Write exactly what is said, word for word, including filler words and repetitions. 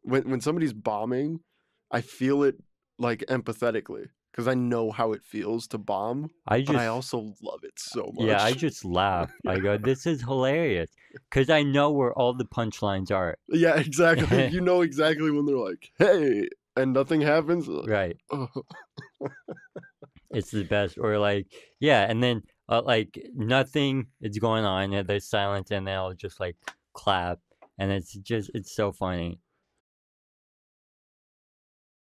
when when somebody's bombing, I feel it like empathetically because I know how it feels to bomb, I but I just also love it so yeah, I much. just laugh. I Yeah. go, this is hilarious, because I know where all the punchlines are. Yeah, exactly. You know exactly when they're like, "Hey," and nothing happens. Like, Right. oh. It's the best. Or like, yeah, and then uh, like nothing is going on, and there's silence, and they'll just like clap, and it's just it's so funny.